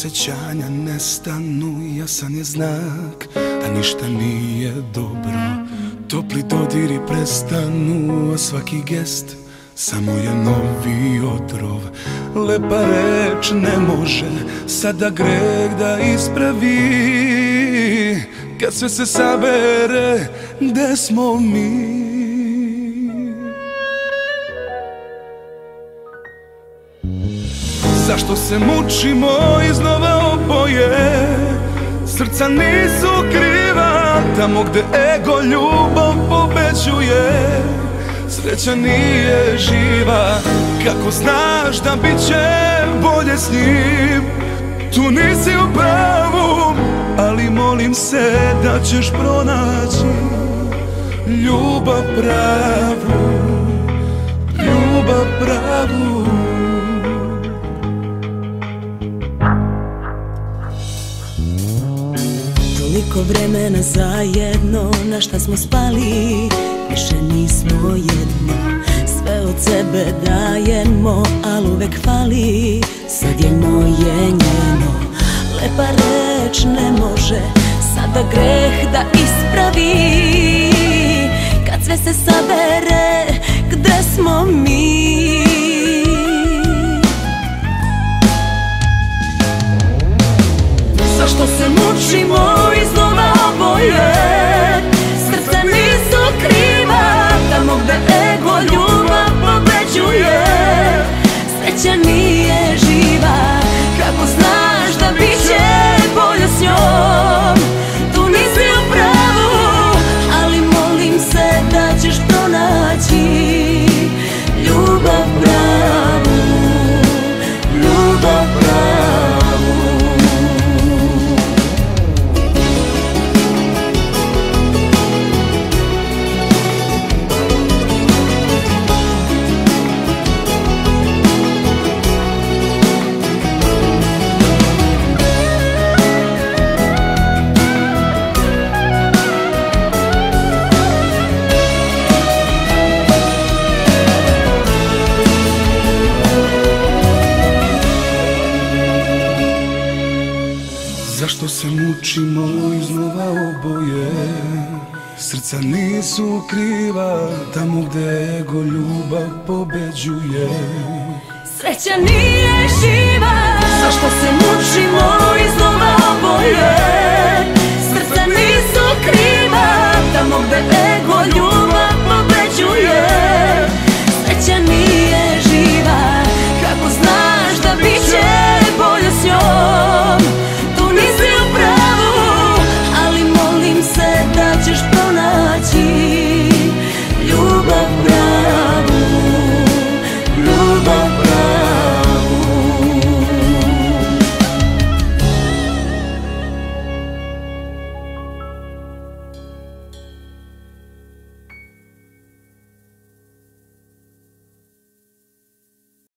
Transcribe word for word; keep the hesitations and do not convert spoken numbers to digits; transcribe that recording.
osjećanja nestanu, jasan je znak da ništa nije dobro. Topli dodiri prestanu, a svaki gest samo je novi otrov. Lepa reč ne može sada greh da ispravi. Kad sve se sabere, gde smo mi? Zašto se mučimo iznova oboje? Srca nisu kriva, tamo gde ego ljubav pobeđuje. Sreća nije živa, kako znaš da bit će bolje s njim. Tu nisi u pravu, ali molim se da ćeš pronaći ljubav pravu, ljubav pravu. Toliko vremena zajedno, na šta smo spali, više nismo jedno. Sve od sebe dajemo, al uvek fali, sad je moje njeno. Lepa reč ne može sada greh da ispravi. Kad sve se sabere, gde smo mi? Zašto se mučimo iznova oboje? Srca nisu kriva, tamo gde ego ljubav pobeđuje. Sreća nije živa, kako znaš da bit će bolje s njom. Tu nisi u pravu, ali molim se da ćeš pronaći ljubav pravu, ljubav pravu. Zašto se mučimo iznova oboje? Srca nisu kriva, tamo gde ego ljubav pobeđuje. Sreća nije živa, zašto se mučimo iznova oboje? Srca nisu kriva, tamo gde